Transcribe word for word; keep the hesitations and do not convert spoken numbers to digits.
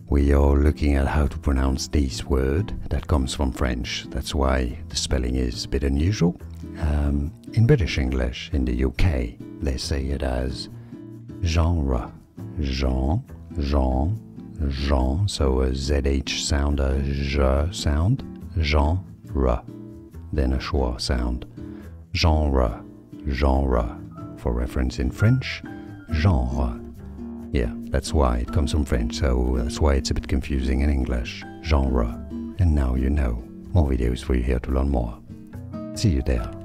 we are looking at how to pronounce this word that comes from French. That's why the spelling is a bit unusual. Um, in British English, in the U K, they say it as genre. Jean, Jean, Jean, so a Z H sound, a J sound, genre, then a schwa sound. Genre, genre. For reference in French, genre. Yeah, that's why it comes from French, so that's why it's a bit confusing in English. Genre. And now you know. More videos for you here to learn more. See you there.